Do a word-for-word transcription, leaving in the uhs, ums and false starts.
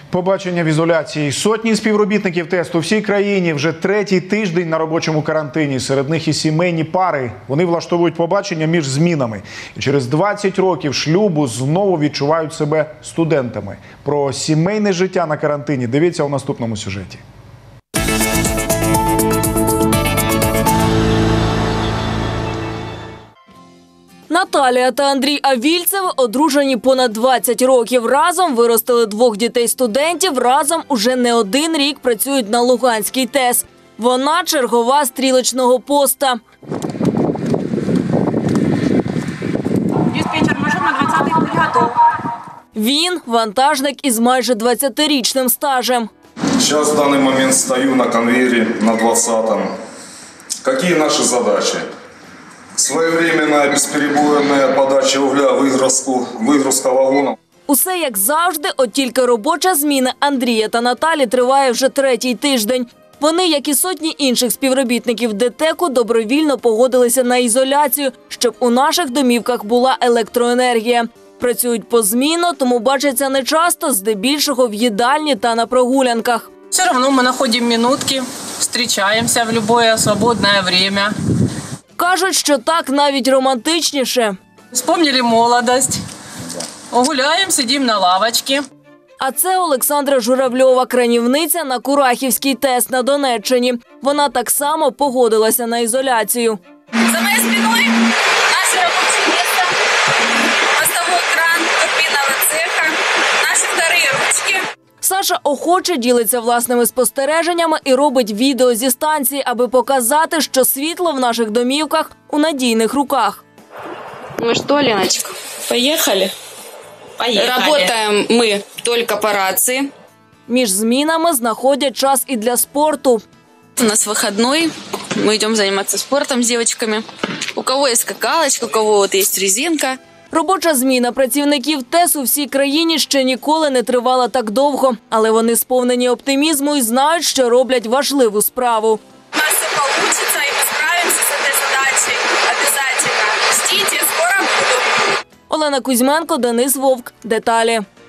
Побачення в ізоляції. Сотні співробітників ТЕС у всій країні вже третій тиждень на робочому карантині. Серед них і сімейні пари. Вони влаштовують побачення між змінами. І через двадцять років шлюбу знову відчувають себе студентами. Про сімейне життя на карантині дивіться у наступному сюжеті. Наталія та Андрій Авільцеви одружені понад двадцять років. Разом виростили двох дітей-студентів, разом уже не один рік працюють на Луганській ТЕС. Вона – чергова стрілочного поста. Диспетчер, машина двадцятий будь готов. Він – вантажник із майже двадцятирічним стажем. Сейчас в данный момент стою на конвейере на двадцатом. Какие наши задачи? Своевременная бесперебойная подача угля, выгрузку, выгрузка вагонов. Усе як завжди, от тільки робоча зміна Андрія та Наталі триває вже третій тиждень. Вони, як і сотні інших співробітників ДТЕКу, добровільно погодилися на ізоляцію, щоб у наших домівках була електроенергія. Працюють позмінно, тому бачаться нечасто, здебільшого в їдальні та на прогулянках. Все равно мы находим минутки, встречаемся в любое свободное время. Кажуть, що так навіть романтичніше. Вспомнили молодость. Гуляем, сидим на лавочке. А це Олександра Журавльова, кранівниця на Курахівській ТЕС на Донеччині. Вона так само погодилася на ізоляцію. За моей спиной наше рабочее место, мостовой кран турбинного цеха, наши вторые ручки. Саша охоче ділиться власними спостереженнями і робить відео зі станції, аби показати, що світло в наших домівках у надійних руках. Ну что, Леночка, Поехали. Поехали. работаем мы только по рации. Між змінами знаходять час і для спорту. У нас выходной, мы идем заниматься спортом с девочками. У кого есть скакалочка, у кого вот есть резинка. Робоча зміна працівників ТЕС у всій країні ще ніколи не тривала так довго. Але вони сповнені оптимізму і знають, що роблять важливу справу. У нас все получится, и мы справимся с этой задачей. Обязательно. Ждите, скоро буду. Олена Кузьменко, Денис Вовк. Деталі.